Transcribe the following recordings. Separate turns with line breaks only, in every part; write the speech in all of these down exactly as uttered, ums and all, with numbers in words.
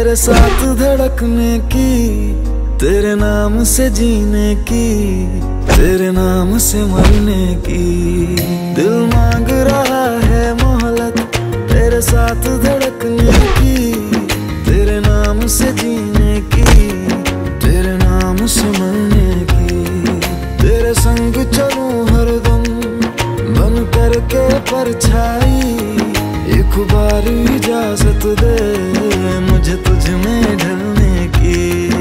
तेरे साथ धड़कने की, तेरे नाम से जीने की, तेरे नाम से मरने की। दिल मांग रहा है मोहलत तेरे साथ धड़कने की, तेरे नाम से जीने की, तेरे नाम से मरने की। तेरे संग चलूं हरदम बन करके परछाई, एक बार इजाजत दे मुझे तुझ में ढलने की।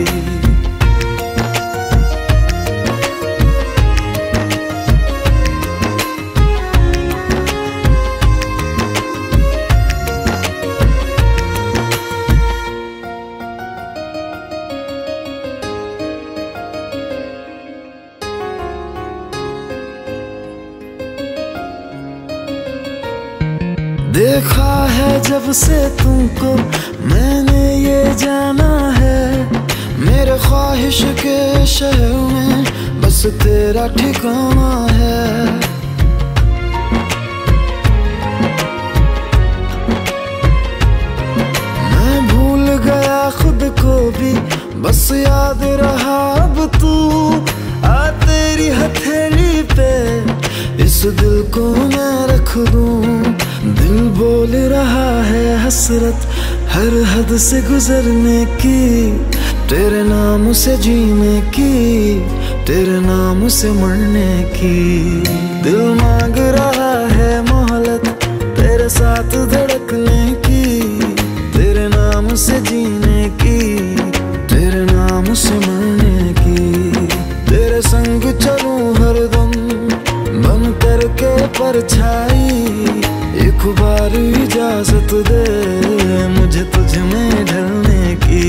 देखा है जब से तुमको मैंने ये जाना है, मेरे ख्वाहिश के शहर में बस तेरा ठिकाना है। मैं भूल गया खुद को भी, बस याद रहा अब तू। आ तेरी हथेली पे इस दिल को मैं रख दूं, दिल बोल रहा है हसरत हर हद से गुजरने की, तेरे नाम से जीने की, तेरे नाम से मरने की। दिल मांग रहा है मोहलत तेरे साथ धड़कने की, तेरे नाम से जीने की, तेरे नाम से मरने की। तेरे संग चलूं हरदम बन करके परछाई, एक बार इजाजत दे मुझे तुझ में ढलने की।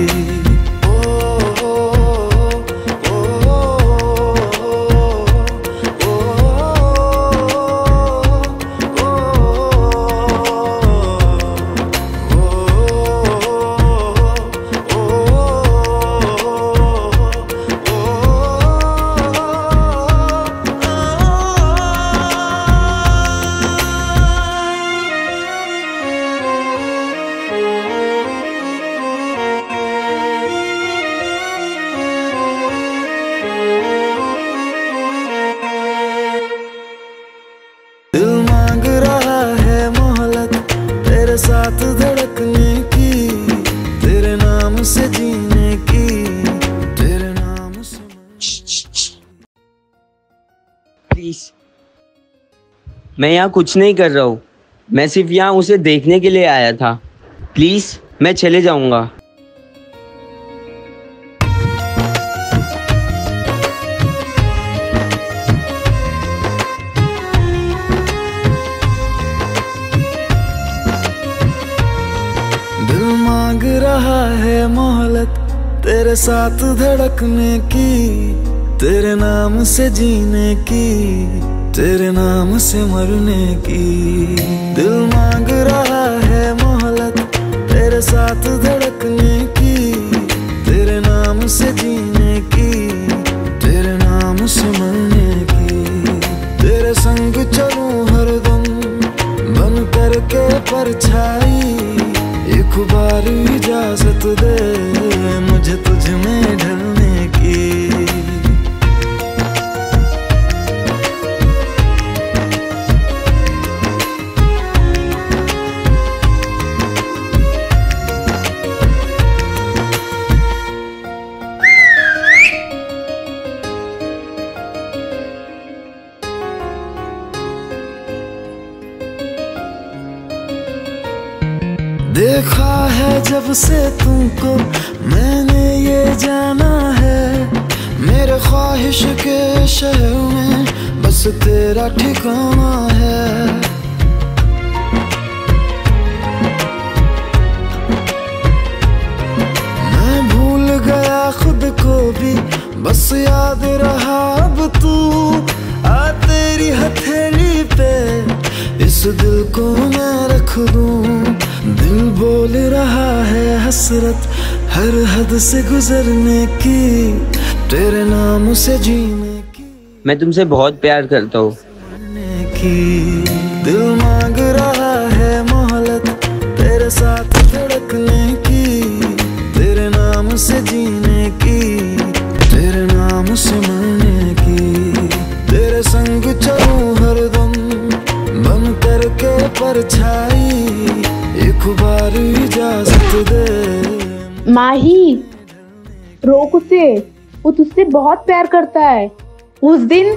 तेरे साथ धड़कने की, तेरे नाम से जीने की, तेरे नाम से।
प्लीज, मैं यहाँ कुछ नहीं कर रहा हूँ, मैं सिर्फ यहाँ उसे देखने के लिए आया था। प्लीज, मैं चले जाऊंगा।
दिल मांग रहा है मोहलत तेरे साथ धड़कने की, तेरे नाम से जीने की, तेरे नाम से मरने की। दिल मांग रहा है मोहलत तेरे साथ धड़कने की, तेरे नाम से जीने की, तेरे नाम से मरने की। तेरे संग चलूं हरदम बन करके परछाई, एक बार इजाजत दे मुझे तुझ में ढलने की। देखा है जब से तुमको मैंने ये जाना है, मेरे ख्वाहिश के शहर में बस तेरा ठिकाना है। मैं भूल गया खुद को भी, बस याद रहा अब तू। आ तेरी हथेली पे इस दिल को मैं रख दूं, दिल बोल रहा है हसरत हर हद से गुजरने की, तेरे नाम से जीने की।
मैं तुमसे बहुत प्यार करता हूँ।
दिल मांग रहा है मोहलत तेरे साथ धड़कने की, से जीने की, तेरे नाम से मरने की। तेरे संग चलूं हरदम बन करके परछाई, एक बार इजाजत दे।
माही, रोक उसे, वो तुझसे बहुत प्यार करता है। उस दिन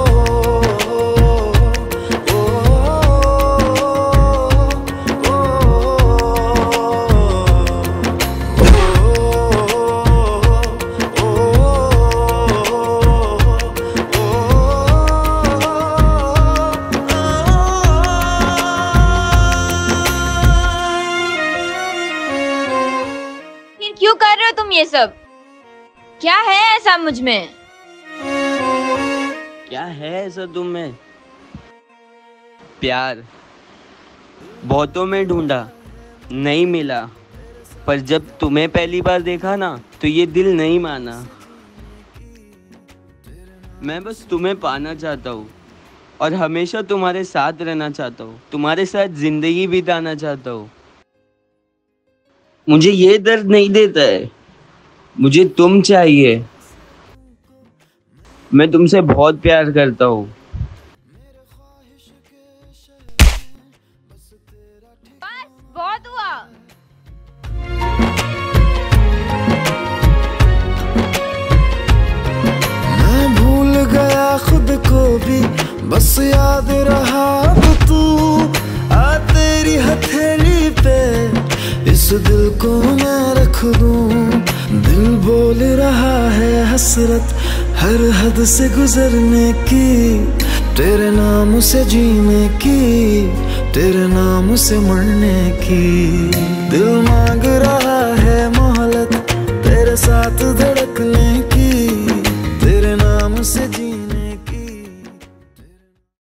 क्यों कर रहे हो तुम ये सब? क्या है ऐसा मुझ में?
क्या है ऐसा तुम में? प्यार बहुतों में ढूंढा, नहीं मिला, पर जब तुम्हें पहली बार देखा ना तो ये दिल नहीं माना। मैं बस तुम्हें पाना चाहता हूँ और हमेशा तुम्हारे साथ रहना चाहता हूँ, तुम्हारे साथ जिंदगी बिताना चाहता हूँ। मुझे ये दर्द नहीं देता है, मुझे तुम चाहिए। मैं तुमसे बहुत प्यार करता हूँ।
बस बहुत हुआ।
मैं भूल गया खुद को भी, बस याद रहा अब तू। आ तेरी हथेली पे इस दिल को मैं रख दूं। दिल बोल रहा है हसरत हर हद से गुजरने की, तेरे नाम से जीने की, तेरे नाम से मरने की। दिल मांग